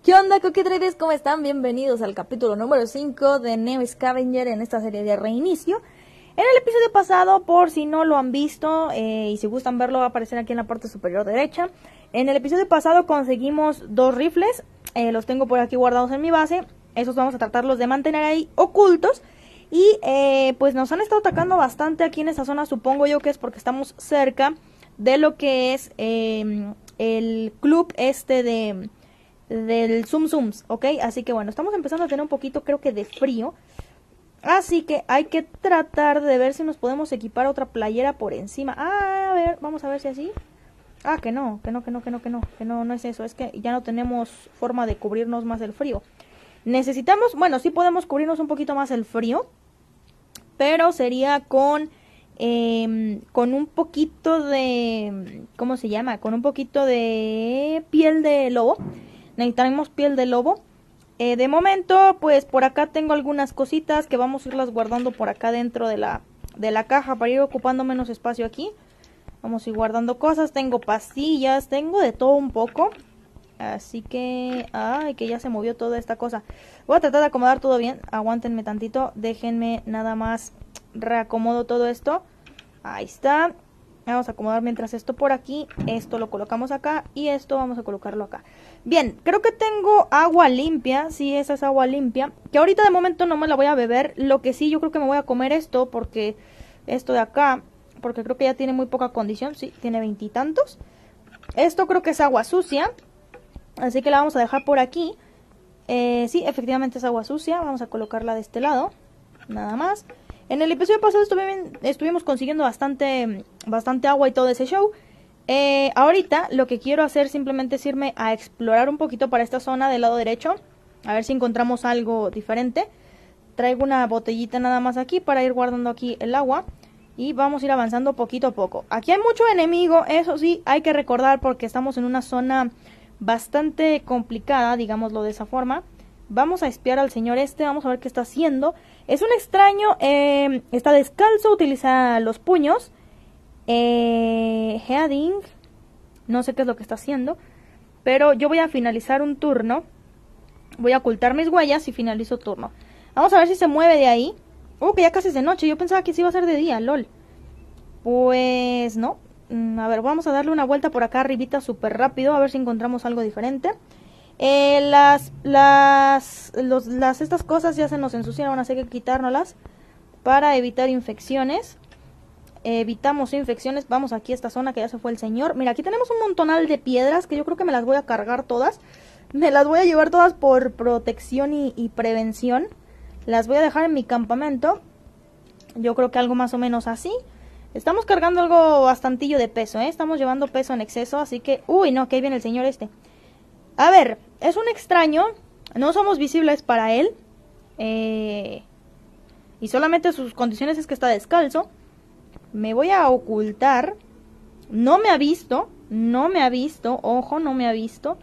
¿Qué onda, Coquetraders? ¿Cómo están? Bienvenidos al capítulo número 5 de Neo Scavenger en esta serie de reinicio. En el episodio pasado, por si no lo han visto y si gustan verlo, va a aparecer aquí en la parte superior derecha. En el episodio pasado conseguimos 2 rifles, los tengo por aquí guardados en mi base. Esos vamos a tratarlos de mantener ahí ocultos. Y pues nos han estado atacando bastante aquí en esta zona, supongo yo que es porque estamos cerca de lo que es el club del Tsum Tsums, ¿ok? Así que bueno, estamos empezando a tener un poquito, creo que de frío. Así que hay que tratar de ver si nos podemos equipar otra playera por encima. A ver, vamos a ver si así. Que no es eso. Es que ya no tenemos forma de cubrirnos más el frío. Necesitamos, bueno, sí podemos cubrirnos un poquito más el frío. Pero sería con un poquito de, ¿cómo se llama? Con un poquito de piel de lobo. Necesitaremos piel de lobo. De momento, pues por acá tengo algunas cositas que vamos a irlas guardando por acá dentro de la caja para ir ocupando menos espacio aquí. Vamos a ir guardando cosas. Tengo pastillas, tengo de todo un poco. Así que, que ya se movió toda esta cosa. Voy a tratar de acomodar todo bien. Aguántenme tantito. Déjenme nada más reacomodo todo esto. Ahí está. Vamos a acomodar mientras esto por aquí. Esto lo colocamos acá. Y esto vamos a colocarlo acá. Bien, creo que tengo agua limpia. Sí, esa es agua limpia. Que ahorita de momento no me la voy a beber. Lo que sí, yo creo que me voy a comer esto. Porque esto de acá. Porque creo que ya tiene muy poca condición. Sí, tiene 20 y tantos. Esto creo que es agua sucia. Así que la vamos a dejar por aquí. Sí, efectivamente es agua sucia. Vamos a colocarla de este lado. Nada más. En el episodio pasado estuvimos consiguiendo bastante agua y todo ese show. Ahorita lo que quiero hacer simplemente es irme a explorar un poquito para esta zona del lado derecho. A ver si encontramos algo diferente. Traigo una botellita nada más aquí para ir guardando aquí el agua. Y vamos a ir avanzando poquito a poco. Aquí hay mucho enemigo, eso sí, hay que recordar porque estamos en una zona bastante complicada, digámoslo de esa forma. Vamos a espiar al señor vamos a ver qué está haciendo. Es un extraño, está descalzo, utiliza los puños. Heading, no sé qué es lo que está haciendo. Pero yo voy a finalizar un turno. Voy a ocultar mis huellas y finalizo turno. Vamos a ver si se mueve de ahí. Que ya casi es de noche, yo pensaba que sí iba a ser de día, lol. Pues no. A ver, vamos a darle una vuelta por acá arribita súper rápido, a ver si encontramos algo diferente. Estas cosas ya se nos ensuciaron, así que quitárnoslas para evitar infecciones. Evitamos infecciones. Vamos aquí a esta zona que ya se fue el señor. Mira, aquí tenemos un montonal de piedras que yo creo que me las voy a cargar todas. Me las voy a llevar todas por protección y prevención. Las voy a dejar en mi campamento. Yo creo que algo más o menos así. Estamos cargando algo bastantillo de peso, Estamos llevando peso en exceso, así que... Uy, no, que ahí viene el señor A ver, es un extraño. No somos visibles para él. Y solamente sus condiciones es que está descalzo. Me voy a ocultar. No me ha visto. Ojo, no me ha visto.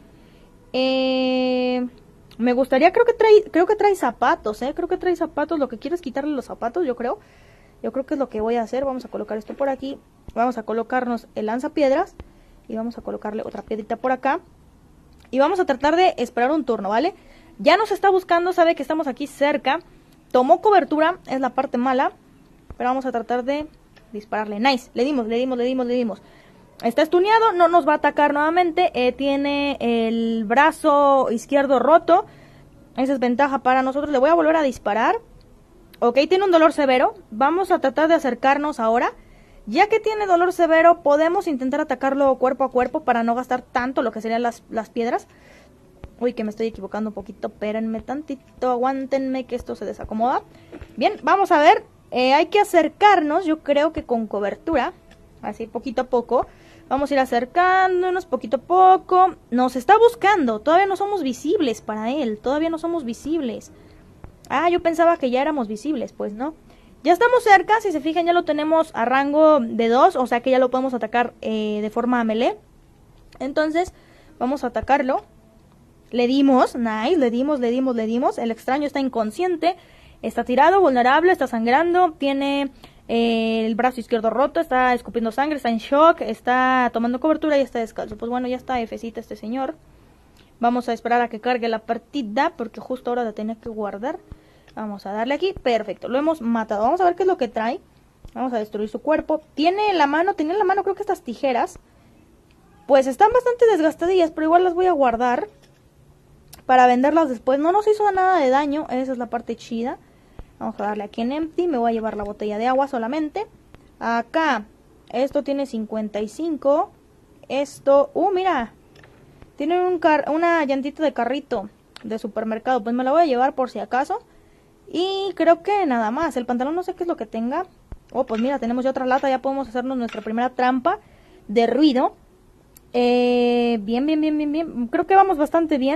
Me gustaría, creo que trae zapatos, Creo que trae zapatos. Lo que quiero es quitarle los zapatos, yo creo. Yo creo que es lo que voy a hacer. Vamos a colocar esto por aquí. Vamos a colocarnos el lanzapiedras. Y vamos a colocarle otra piedrita por acá. Y vamos a tratar de esperar un turno, ¿vale? Ya nos está buscando, sabe que estamos aquí cerca. Tomó cobertura, es la parte mala. Pero vamos a tratar de dispararle. Nice, le dimos. Está estuneado, no nos va a atacar nuevamente. Tiene el brazo izquierdo roto. Esa es ventaja para nosotros. Le voy a volver a disparar. Ok, tiene un dolor severo. Vamos a tratar de acercarnos ahora. Ya que tiene dolor severo, podemos intentar atacarlo cuerpo a cuerpo para no gastar tanto lo que serían las piedras. Uy, que me estoy equivocando un poquito. Espérenme tantito, aguántenme que esto se desacomoda. Bien, vamos a ver. Hay que acercarnos, yo creo que con cobertura. Así, poquito a poco. Vamos a ir acercándonos poquito a poco. Nos está buscando. Todavía no somos visibles para él. Todavía no somos visibles. Yo pensaba que ya éramos visibles. Pues no. Ya estamos cerca. Si se fijan ya lo tenemos a rango de 2. O sea que ya lo podemos atacar de forma melee. Entonces vamos a atacarlo. Le dimos. Nice. Le dimos. El extraño está inconsciente. Está tirado, vulnerable, está sangrando. Tiene el brazo izquierdo roto. Está escupiendo sangre. Está en shock. Está tomando cobertura y está descalzo. Pues bueno, ya está Fcita este señor. Vamos a esperar a que cargue la partida, porque justo ahora la tenía que guardar. Vamos a darle aquí, perfecto, lo hemos matado. Vamos a ver qué es lo que trae. Vamos a destruir su cuerpo. Tenía en la mano creo que estas tijeras. Pues están bastante desgastadillas, pero igual las voy a guardar para venderlas después. No nos hizo nada de daño, esa es la parte chida. Vamos a darle aquí en empty, me voy a llevar la botella de agua solamente. Acá, esto tiene 55. Esto, mira, tiene una llantita de carrito de supermercado. Pues me la voy a llevar por si acaso. Y creo que nada más, el pantalón no sé qué es lo que tenga. Oh, pues mira, tenemos ya otra lata, ya podemos hacernos nuestra primera trampa de ruido. Bien. Creo que vamos bastante bien.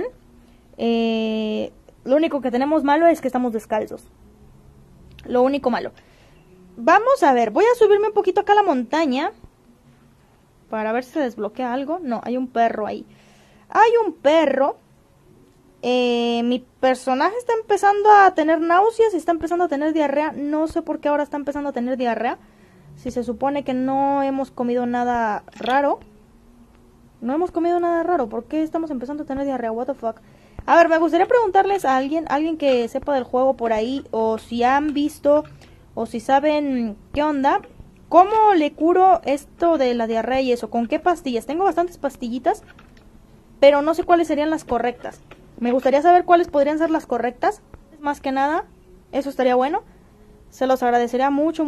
Lo único que tenemos malo es que estamos descalzos. Lo único malo. Vamos a ver, voy a subirme un poquito acá a la montaña para ver si se desbloquea algo. No, hay un perro ahí. Hay un perro. Mi personaje está empezando a tener náuseas y está empezando a tener diarrea. No sé por qué ahora está empezando a tener diarrea. Si se supone que no hemos comido nada raro. No hemos comido nada raro. ¿Por qué estamos empezando a tener diarrea? What the fuck. A ver, me gustaría preguntarles a alguien que sepa del juego por ahí, o si han visto, o si saben qué onda, cómo le curo esto de la diarrea y eso, con qué pastillas. Tengo bastantes pastillitas, pero no sé cuáles serían las correctas. Me gustaría saber cuáles podrían ser las correctas. Más que nada, eso estaría bueno. Se los agradecería mucho.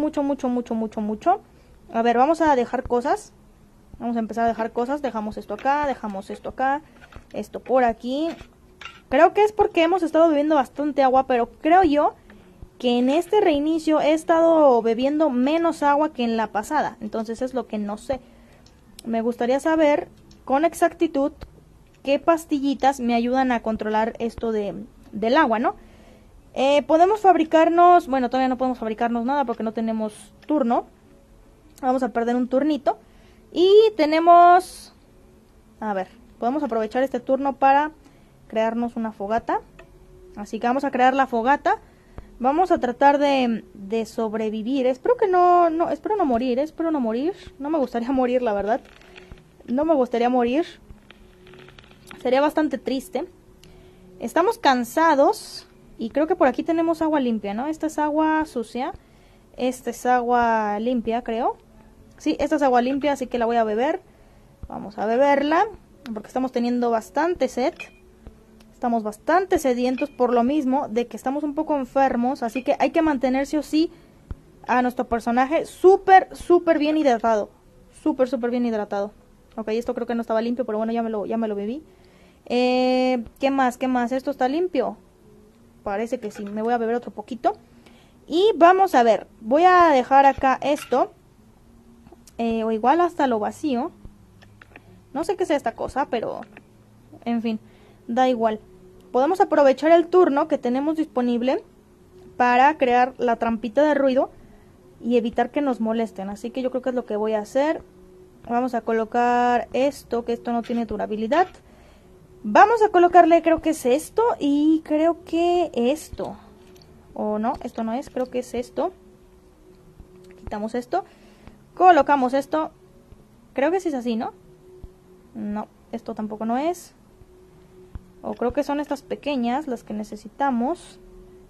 A ver, vamos a dejar cosas. Vamos a empezar a dejar cosas. Dejamos esto acá, dejamos esto acá, esto por aquí. Creo que es porque hemos estado bebiendo bastante agua, pero creo yo que en este reinicio he estado bebiendo menos agua que en la pasada. Entonces es lo que no sé. Me gustaría saber con exactitud qué pastillitas me ayudan a controlar esto del agua, ¿no? Podemos fabricarnos, bueno, todavía no podemos fabricarnos nada porque no tenemos turno. Vamos a perder un turnito. Y tenemos, a ver, podemos aprovechar este turno para crearnos una fogata. Así que vamos a crear la fogata. Vamos a tratar de sobrevivir. Espero que espero no morir. No me gustaría morir, la verdad. No me gustaría morir. Sería bastante triste. Estamos cansados. Y creo que por aquí tenemos agua limpia, ¿no? Esta es agua sucia. Esta es agua limpia, creo. Sí, esta es agua limpia, así que la voy a beber. Vamos a beberla. Porque estamos teniendo bastante sed. Estamos bastante sedientos por lo mismo de que estamos un poco enfermos. Así que hay que mantener sí o sí a nuestro personaje súper bien hidratado. Súper bien hidratado. Ok, esto creo que no estaba limpio, pero bueno, ya me lo bebí. ¿Qué más? ¿Esto está limpio? Parece que sí. Me voy a beber otro poquito. Y vamos a ver. Voy a dejar acá esto. O igual hasta lo vacío. No sé qué sea esta cosa, pero en fin, da igual. Podemos aprovechar el turno que tenemos disponible para crear la trampita de ruido y evitar que nos molesten. Así que yo creo que es lo que voy a hacer. Vamos a colocar esto, que esto no tiene durabilidad. Vamos a colocarle, creo que es esto y creo que esto. O no, esto no es, creo que es esto. Quitamos esto. Colocamos esto. Creo que sí es así, ¿no? No, esto tampoco no es. O creo que son estas pequeñas las que necesitamos.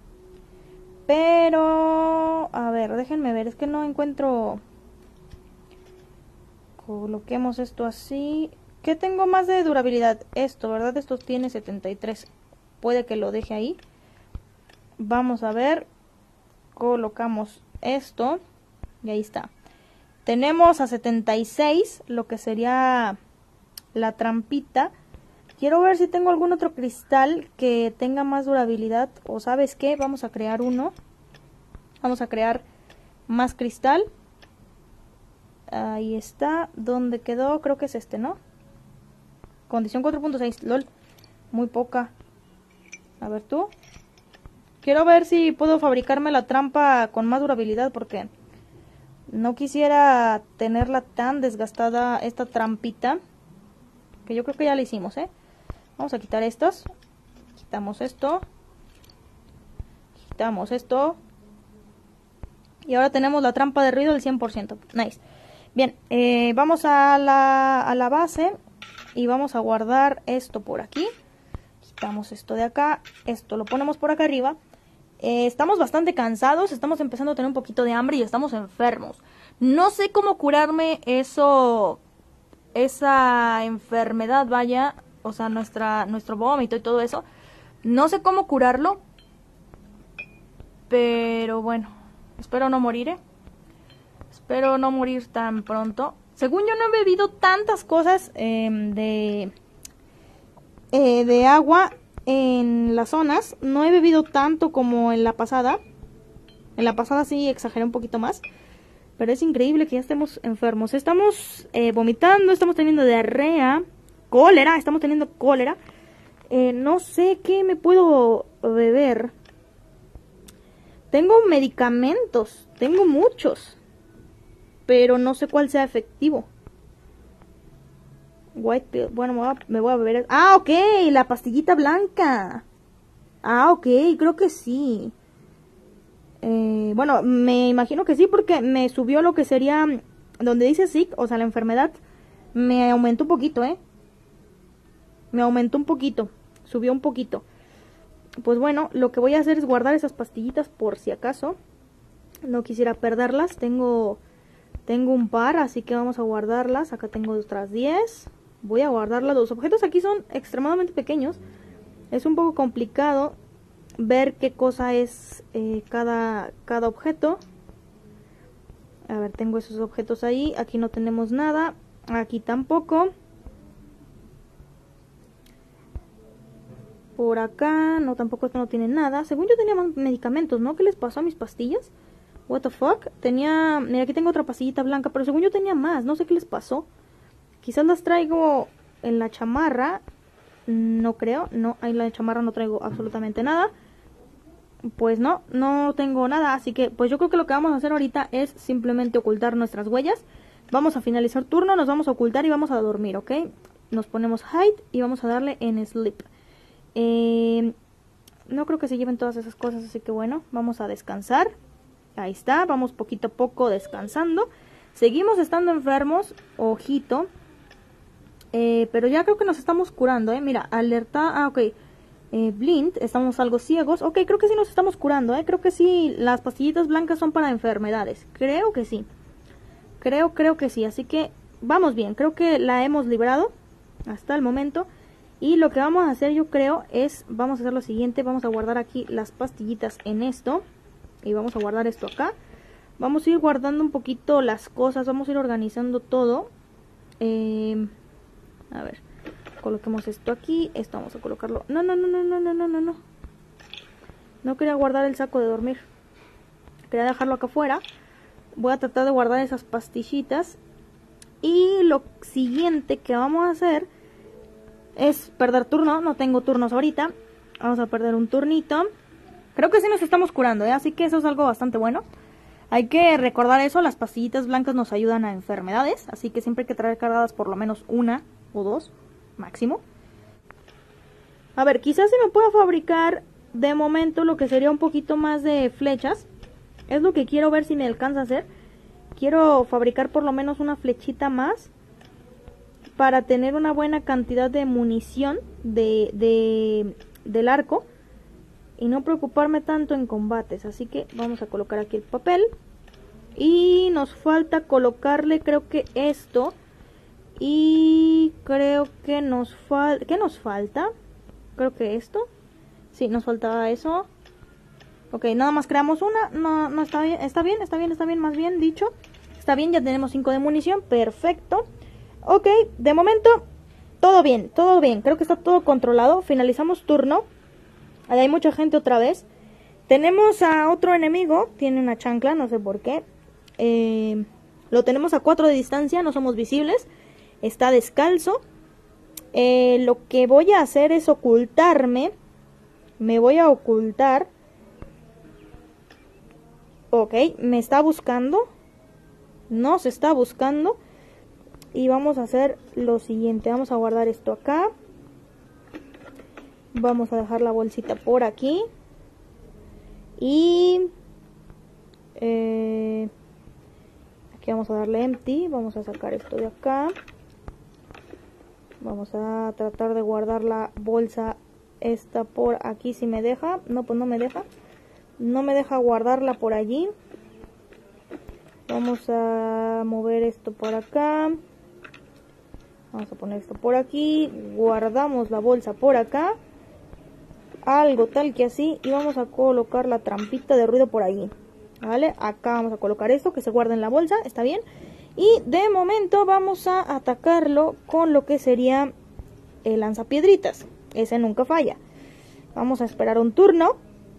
Pero, a ver, déjenme ver, es que no encuentro. Coloquemos esto así. ¿Qué tengo más de durabilidad? Esto, ¿verdad? Esto tiene 73. Puede que lo deje ahí. Vamos a ver. Colocamos esto. Y ahí está. Tenemos a 76, lo que sería la trampita. Quiero ver si tengo algún otro cristal que tenga más durabilidad. O ¿sabes qué? Vamos a crear uno. Vamos a crear más cristal. Ahí está. ¿Dónde quedó? Creo que es este, ¿no? Condición 4.6. LOL. Muy poca. A ver tú. Quiero ver si puedo fabricarme la trampa con más durabilidad porque no quisiera tenerla tan desgastada esta trampita. Que yo creo que ya la hicimos, ¿eh? Vamos a quitar estas. Quitamos esto. Quitamos esto. Y ahora tenemos la trampa de ruido del 100%. Nice. Bien, vamos a la base. Y vamos a guardar esto por aquí. Quitamos esto de acá. Esto lo ponemos por acá arriba. Estamos bastante cansados. Estamos empezando a tener un poquito de hambre y estamos enfermos. No sé cómo curarme eso... esa enfermedad, vaya. O sea, nuestro vómito y todo eso. No sé cómo curarlo. Pero bueno. Espero no morir, Espero no morir tan pronto. Según yo no he bebido tantas cosas de agua en las zonas. No he bebido tanto como en la pasada. En la pasada sí exageré un poquito más. Pero es increíble que ya estemos enfermos. Estamos vomitando, estamos teniendo diarrea, cólera, estamos teniendo cólera. No sé qué me puedo beber. Tengo medicamentos, tengo muchos. Pero no sé cuál sea efectivo. White pill. Bueno, me voy a beber. Ah, ok, la pastillita blanca. Ah, ok, creo que sí. Bueno, me imagino que sí porque me subió lo que sería... Donde dice sick, o sea, la enfermedad. Me aumentó un poquito, Me aumentó un poquito. Subió un poquito. Pues bueno, lo que voy a hacer es guardar esas pastillitas por si acaso. No quisiera perderlas. Tengo un par, así que vamos a guardarlas. Acá tengo otras 10. Voy a guardarlas. Los objetos aquí son extremadamente pequeños. Es un poco complicado ver qué cosa es cada objeto. A ver, tengo esos objetos ahí. Aquí no tenemos nada. Aquí tampoco. Por acá, no, tampoco esto no tiene nada. Según yo tenía más medicamentos, ¿no? ¿Qué les pasó a mis pastillas? What the fuck? Tenía... Mira, aquí tengo otra pastillita blanca, pero según yo tenía más. No sé qué les pasó. Quizás las traigo en la chamarra. No creo. No, en la chamarra no traigo absolutamente nada. Pues no tengo nada. Así que, pues yo creo que lo que vamos a hacer ahorita es simplemente ocultar nuestras huellas. Vamos a finalizar turno, nos vamos a ocultar y vamos a dormir, ¿ok? Nos ponemos hide y vamos a darle en sleep. No creo que se lleven todas esas cosas, así que bueno, vamos a descansar. Ahí está, vamos poquito a poco descansando. Seguimos estando enfermos, ojito. Pero ya creo que nos estamos curando, Mira, alerta, ok. Blind, estamos algo ciegos. Ok, creo que sí nos estamos curando, Creo que sí, las pastillitas blancas son para enfermedades. Creo que sí. Creo que sí, así que vamos bien. Creo que la hemos librado hasta el momento. Y lo que vamos a hacer, yo creo, es... Vamos a hacer lo siguiente, vamos a guardar aquí las pastillitas en esto. Y vamos a guardar esto acá. Vamos a ir guardando un poquito las cosas, vamos a ir organizando todo. A ver, coloquemos esto aquí, esto vamos a colocarlo... No. No quería guardar el saco de dormir. Quería dejarlo acá afuera. Voy a tratar de guardar esas pastillitas. Y lo siguiente que vamos a hacer es perder turno. No tengo turnos ahorita. Vamos a perder un turnito. Creo que sí nos estamos curando, así que eso es algo bastante bueno. Hay que recordar eso, las pastillitas blancas nos ayudan a enfermedades. Así que siempre hay que traer cargadas por lo menos una o dos, máximo. A ver, quizás se me pueda fabricar de momento lo que sería un poquito más de flechas. Es lo que quiero ver si me alcanza a hacer. Quiero fabricar por lo menos una flechita más para tener una buena cantidad de munición del arco y no preocuparme tanto en combates. Así que vamos a colocar aquí el papel y nos falta colocarle, creo que esto, y creo que nos falta... ¿Qué nos falta? Creo que esto. Sí, nos faltaba eso. Ok, nada más creamos una. No está bien, está bien, más bien dicho. Está bien, ya tenemos 5 de munición, perfecto. Ok, de momento, todo bien. Creo que está todo controlado. Finalizamos turno. Ahí hay mucha gente otra vez. Tenemos a otro enemigo, tiene una chancla, no sé por qué. Lo tenemos a 4 de distancia, no somos visibles. Está descalzo. Lo que voy a hacer es ocultarme. Me voy a ocultar. Ok, me está buscando. Nos está buscando. Y vamos a hacer lo siguiente. Vamos a guardar esto acá. Vamos a dejar la bolsita por aquí. Y... aquí vamos a darle empty. Vamos a sacar esto de acá. Vamos a tratar de guardar la bolsa esta por aquí si me deja. No, pues no me deja. No me deja guardarla por allí. Vamos a mover esto por acá. Vamos a poner esto por aquí. Guardamos la bolsa por acá. Algo tal que así. Y vamos a colocar la trampita de ruido por allí. ¿Vale? Acá vamos a colocar esto que se guarda en la bolsa. ¿Está bien? Y de momento vamos a atacarlo con lo que sería el lanzapiedritas. Ese nunca falla. Vamos a esperar un turno.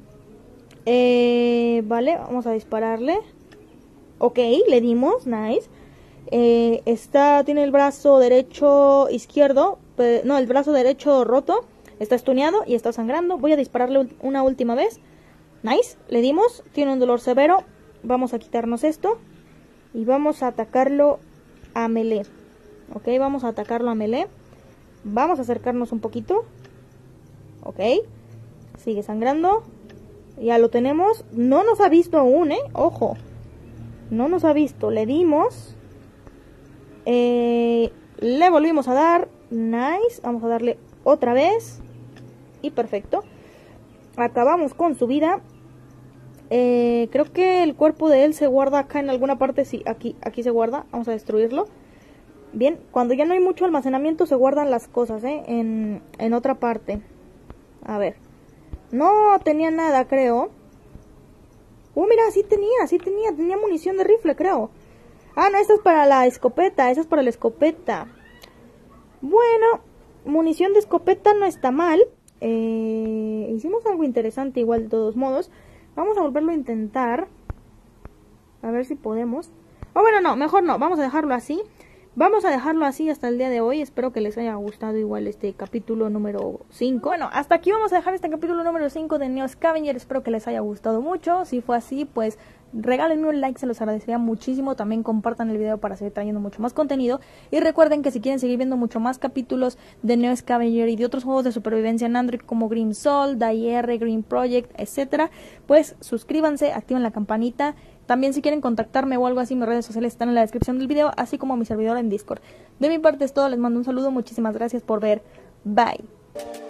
Vale, vamos a dispararle. Ok, le dimos, nice. Tiene el brazo derecho izquierdo. No, el brazo derecho roto. Está estuneado y está sangrando. Voy a dispararle una última vez. Nice, le dimos. Tiene un dolor severo. Vamos a quitarnos esto. Y vamos a atacarlo a melee. Ok, vamos a atacarlo a melee. Vamos a acercarnos un poquito. Ok. Sigue sangrando. Ya lo tenemos. No nos ha visto aún, ojo. No nos ha visto. Le dimos. Le volvimos a dar. Nice. Vamos a darle otra vez. Y perfecto. Acabamos con su vida. Creo que el cuerpo de él se guarda acá en alguna parte. Sí, aquí se guarda. Vamos a destruirlo. Bien, cuando ya no hay mucho almacenamiento se guardan las cosas, en otra parte. A ver. No tenía nada, creo. Mira, sí tenía munición de rifle, creo. Ah, no, esta es para la escopeta, esa es para la escopeta. Bueno, munición de escopeta no está mal. Hicimos algo interesante igual de todos modos. Vamos a volverlo a intentar. A ver si podemos. Bueno, no, mejor no, vamos a dejarlo así. Vamos a dejarlo así hasta el día de hoy. Espero que les haya gustado igual este capítulo número 5. Bueno, hasta aquí vamos a dejar este capítulo número 5 de Neo Scavenger. Espero que les haya gustado mucho. Si fue así, pues regálenme un like, se los agradecería muchísimo. También compartan el video para seguir trayendo mucho más contenido. Y recuerden que si quieren seguir viendo mucho más capítulos de Neo Scavenger y de otros juegos de supervivencia en Android como Grim Soul, DayR, Green Project, etcétera, pues suscríbanse, activen la campanita. También si quieren contactarme o algo así, mis redes sociales están en la descripción del video, así como mi servidor en Discord. De mi parte es todo, les mando un saludo, muchísimas gracias por ver. Bye.